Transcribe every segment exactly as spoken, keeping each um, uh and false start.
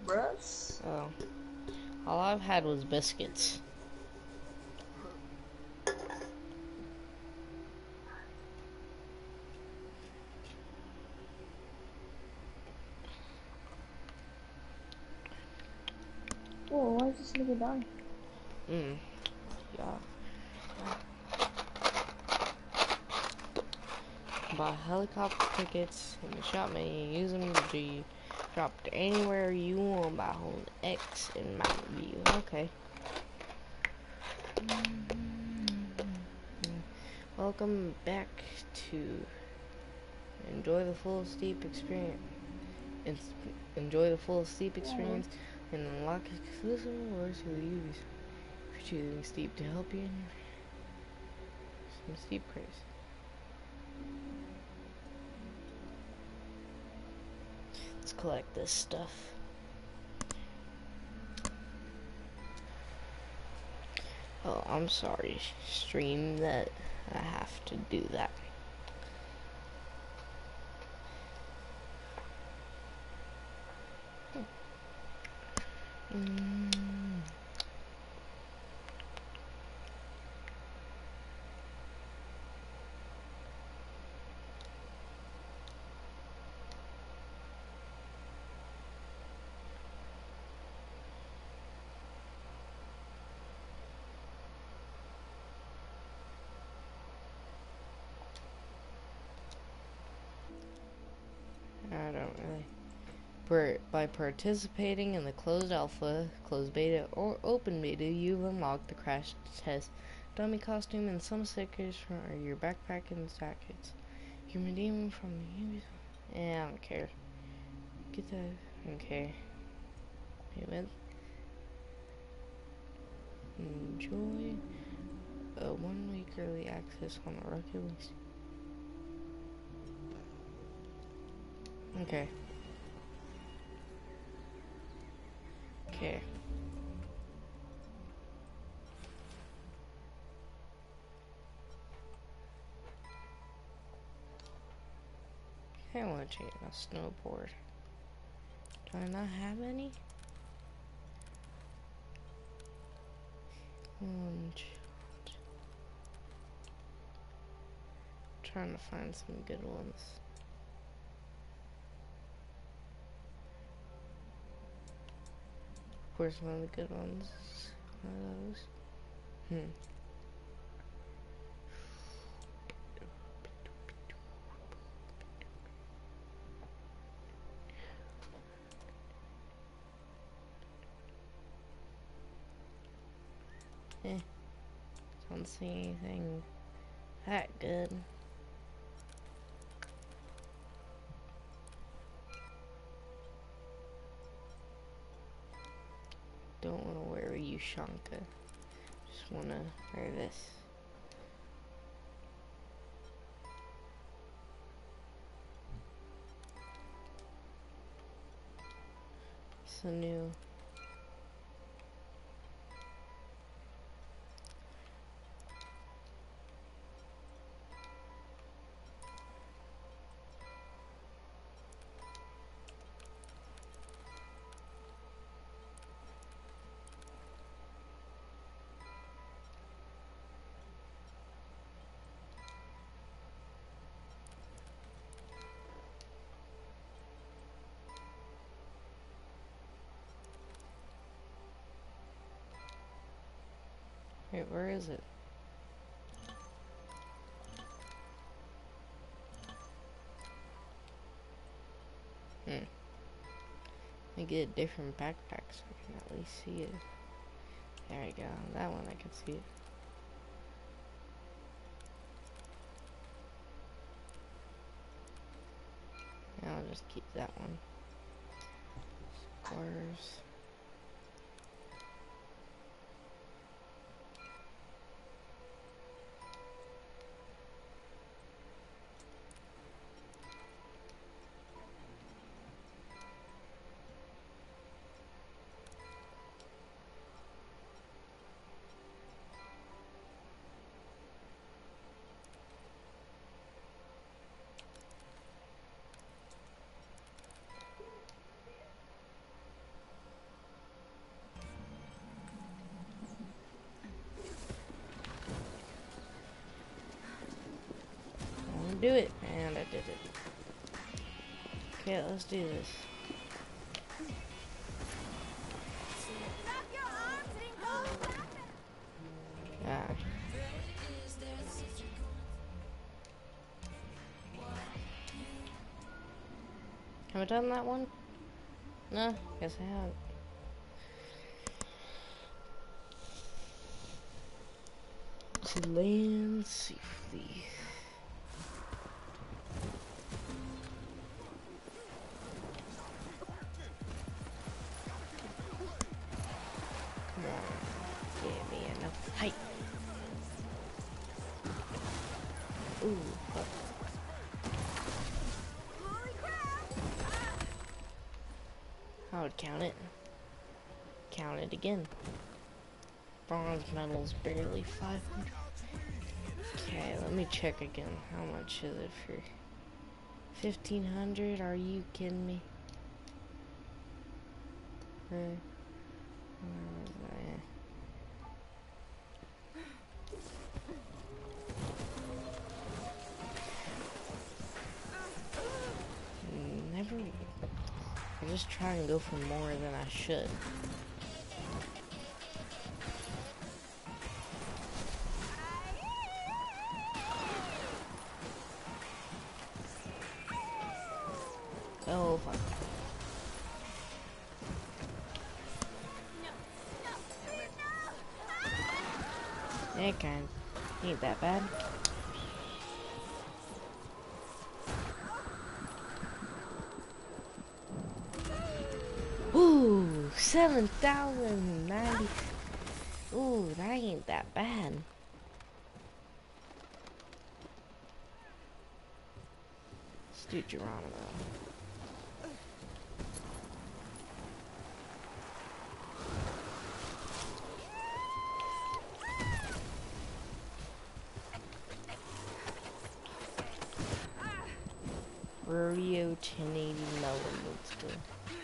bruh. Oh. All I've had was biscuits. Whoa, why is this nigga dying? Mm. Yeah. Buy helicopter tickets in the shop menu. Use them to G. Drop to anywhere you want by holding X in Mountain View. Okay. Welcome back to enjoy the full steep experience. Enjoy the full steep experience and unlock exclusive rewards for the use for choosing steep to help you in your some steep craze. Let's collect this stuff. Oh, I'm sorry, stream, that I have to do that. Mm. I don't really. Per by participating in the closed alpha, closed beta, or open beta, you've unlocked the crash test dummy costume and some stickers from your backpack and jackets. You can redeem them from the Ubisoft. Yeah, I don't care. Get that. Okay. Payment. Enjoy a one week early access on the Rocket League. Okay. Okay. I want to change my snowboard. Do I not have any? Um, trying to find some good ones. Of course, one of the good ones is one of those. Hmm. Eh. Don't see anything that good. Don't want to wear Ushanka. Just want to wear this. It's a new. Wait, where is it? Hmm. I get a different backpack so I can at least see it. There we go. That one I can see it. I'll just keep that one. Squares. do it, and I did it. Okay, let's do this. Ah. Have I done that one? No, guess I haven't. To land safely. Come on, give me enough height. Ooh, fuck. I would count it. Count it again. Bronze medal's barely five hundred. Okay, let me check again. How much is it for fifteen hundred? Are you kidding me? Uh, where was I? Never. I just try and go for more than I should. Oh fuck. It kind ain't that bad. Ooh, seven thousand ninety. Ooh, that ain't that bad. Let's do Geronimo. Rodeo ten eighty melon, let's go.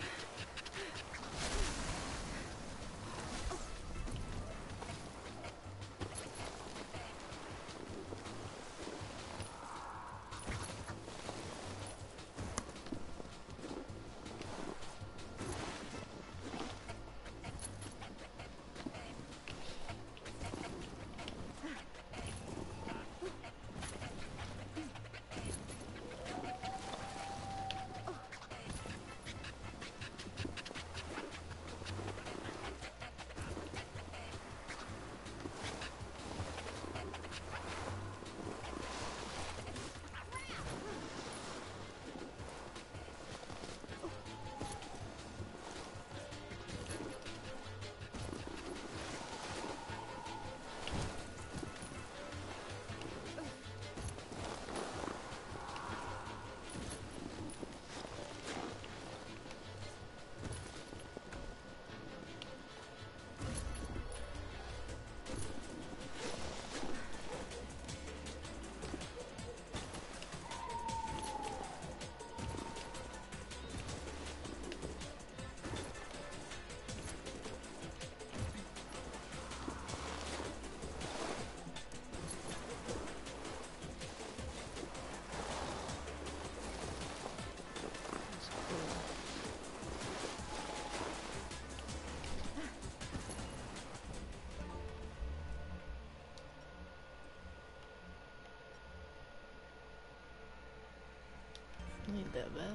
Ain't that bad.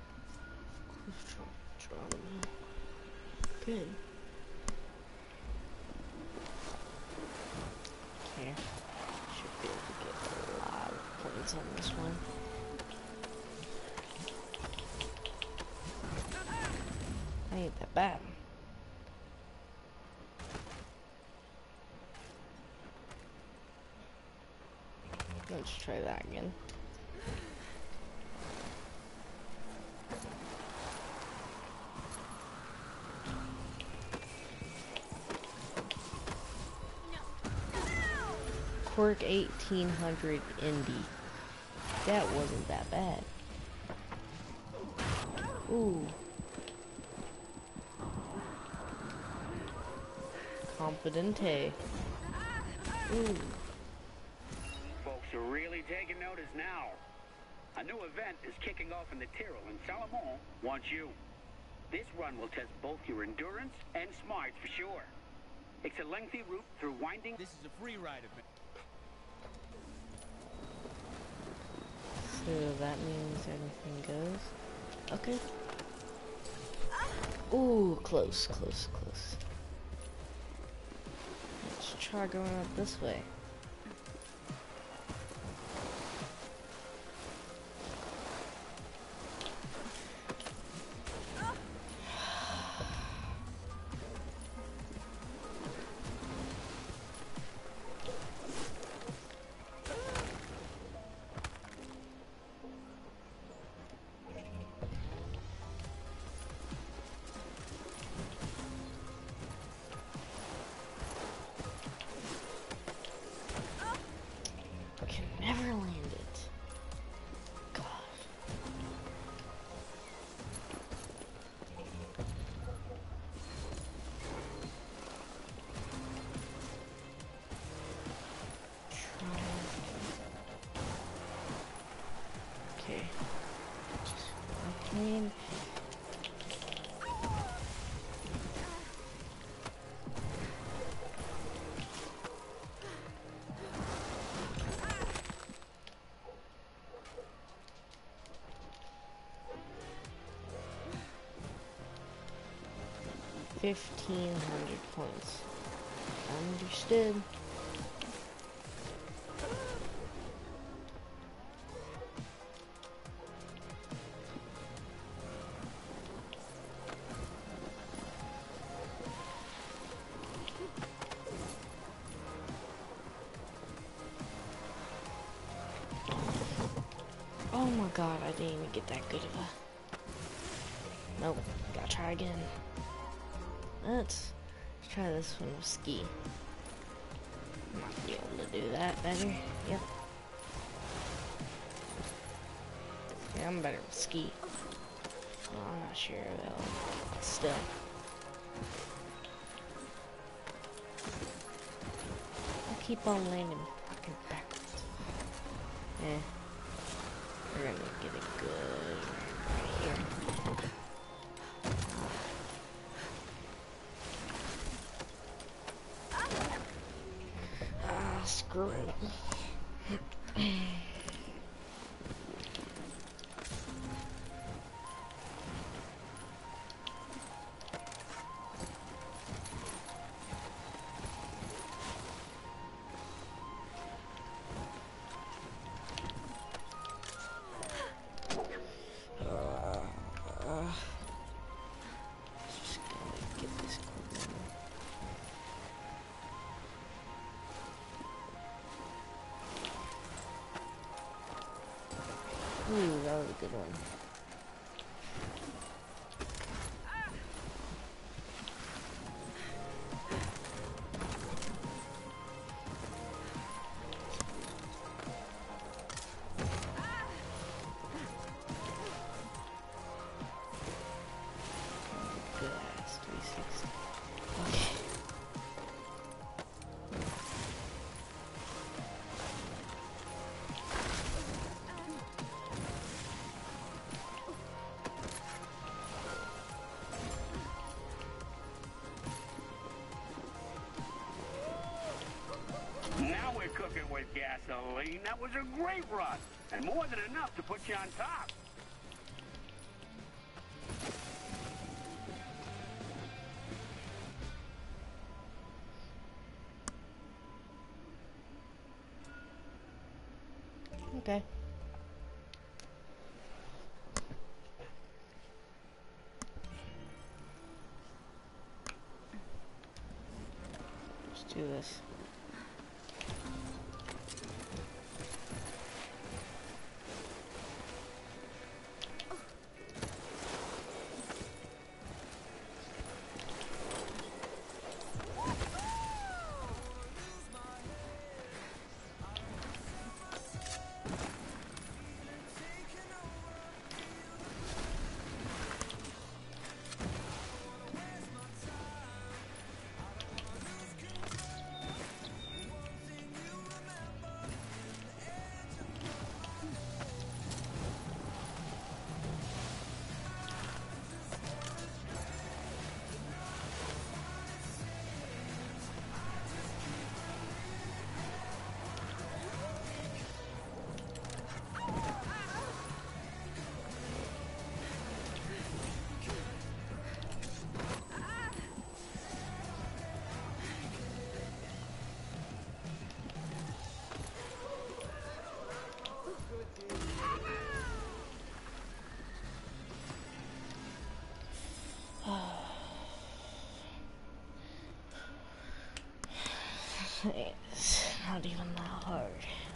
Geronimo. Good. Okay. Should be able to get a lot of points on this one. Ain't that bad. Let's try that again. Quirk eighteen hundred Indy. That wasn't that bad. Ooh. Confidente. Ooh. Folks are really taking notice now. A new event is kicking off in the Tyrrell, and Salomon wants you. This run will test both your endurance and smarts for sure. It's a lengthy route through winding... This is a free ride event. So that means anything goes. Okay. Ooh, close, close, close. Let's try going up this way. Never land it. God. Try. Okay. Just clean. Fifteen hundred points. Understood. Oh my god, I didn't even get that good of a... Nope, gotta try again. Let's, let's try this one with ski. Might be able to do that better. Yep. Yeah, I'm better with ski. Well, I'm not sure though. Still. I keep on landing fucking backwards. Eh. We're gonna get it good right here. Ah, screw it. Ooh, that was a good one. Good ass three sixty. Okay. Now we're cooking with gasoline. That was a great run, and more than enough to put you on top. Okay. Let's do this. It's not even that hard.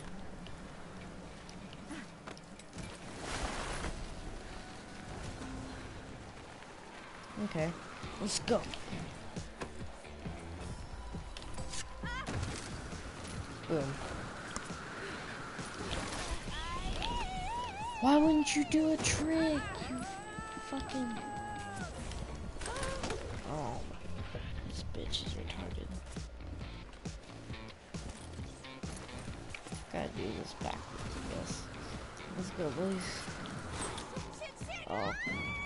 Okay, let's go. Boom. Why wouldn't you do a trick? You fucking... Oh, this bitch is retarded. Gotta do this backwards, I guess. Let's go, boys. Oh.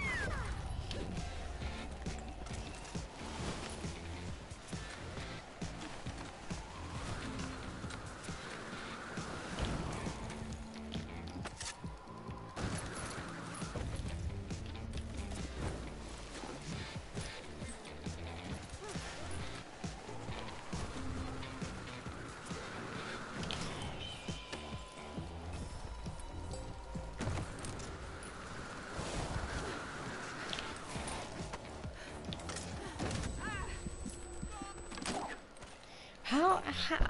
How, how?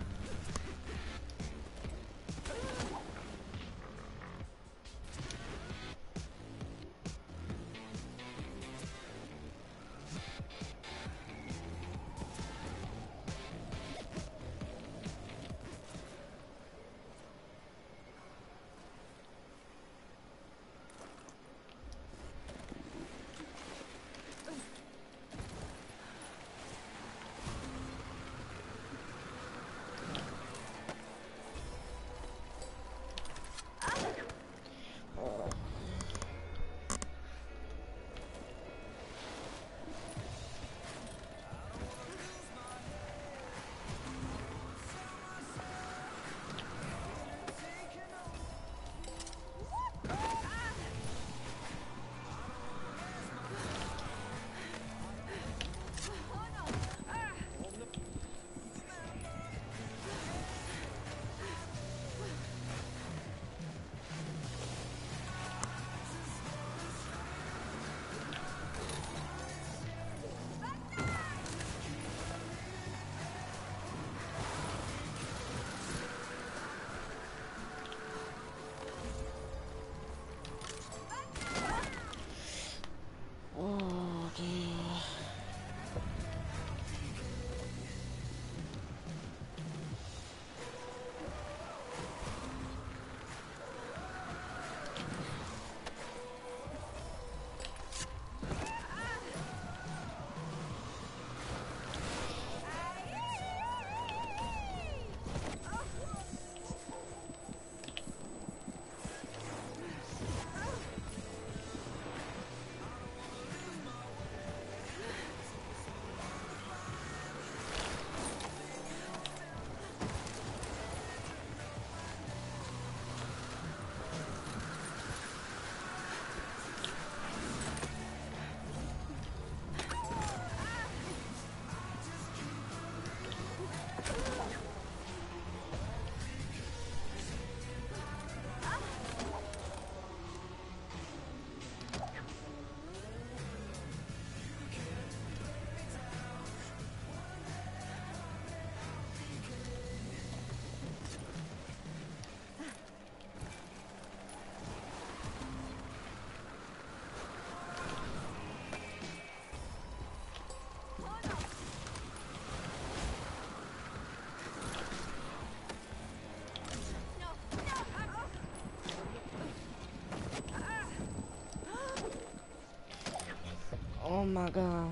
Oh my god.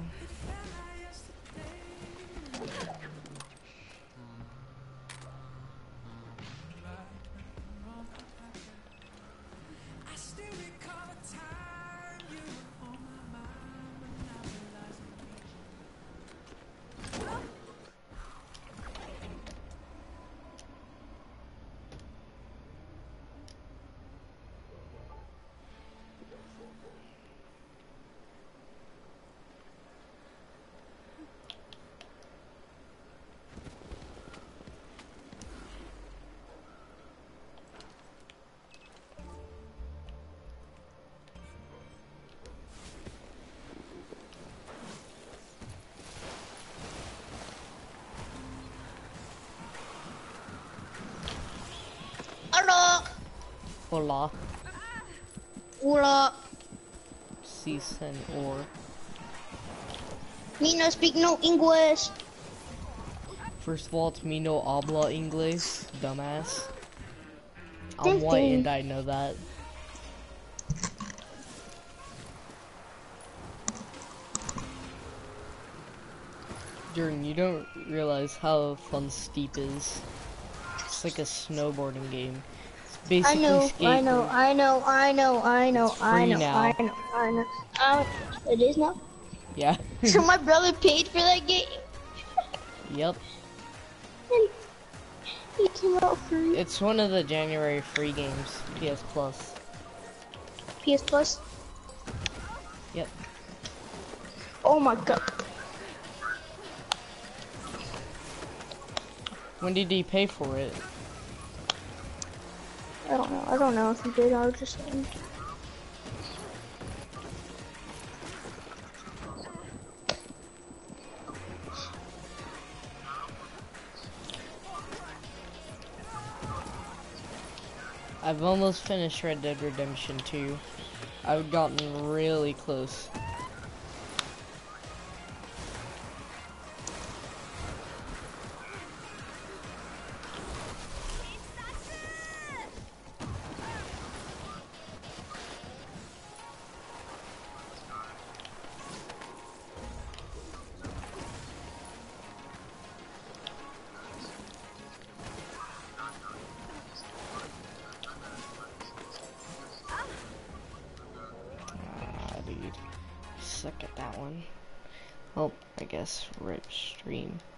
Hola. Hola. Si senor. Me no speak no English. First of all, it's me no habla inglés, dumbass. I'm Same white thing. and I know that. Jordan, you don't realize how fun Steep is. It's like a snowboarding game. It's I basically know, I know, skateboard. I know, I know, I know, It's I free know, now. I know, I know. Uh, it is now? Yeah. So my brother paid for that game? Yep. And he came out free. It's one of the January free games. P S Plus. P S Plus? Yep. Oh my god. When did he pay for it? I don't know, I don't know if he did, I was just saying. I've almost finished Red Dead Redemption two. I've gotten really close. Ah, dude. Suck at that one. Oh, I guess rip stream.